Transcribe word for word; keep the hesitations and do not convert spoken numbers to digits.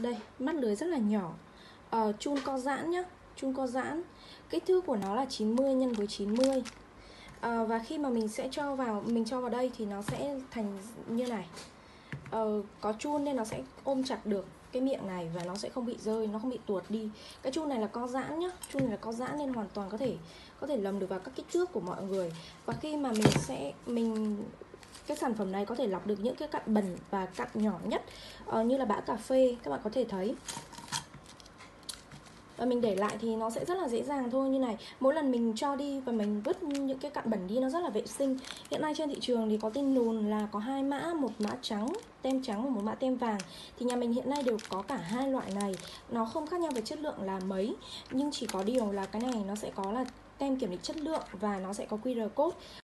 Đây, mắt lưới rất là nhỏ. uh, Chun co giãn nhá. Chun co giãn. Kích thước của nó là chín mươi nhân với chín mươi. uh, Và khi mà mình sẽ cho vào Mình cho vào đây thì nó sẽ thành như này. uh, Có chun nên nó sẽ ôm chặt được cái miệng này và nó sẽ không bị rơi, nó không bị tuột đi. Cái chun này là co giãn nhá. Chun này là co giãn nên hoàn toàn có thể có thể lầm được vào các kích thước của mọi người. Và khi mà mình sẽ mình cái sản phẩm này có thể lọc được những cái cặn bẩn và cặn nhỏ nhất, uh, như là bã cà phê, các bạn có thể thấy. Và mình để lại thì nó sẽ rất là dễ dàng thôi, như này. Mỗi lần mình cho đi và mình vứt những cái cặn bẩn đi, nó rất là vệ sinh. Hiện nay trên thị trường thì có tin đồn là có hai mã, một mã trắng, tem trắng và một mã tem vàng. Thì nhà mình hiện nay đều có cả hai loại này. Nó không khác nhau về chất lượng là mấy, nhưng chỉ có điều là cái này nó sẽ có là tem kiểm định chất lượng và nó sẽ có quy rờ code.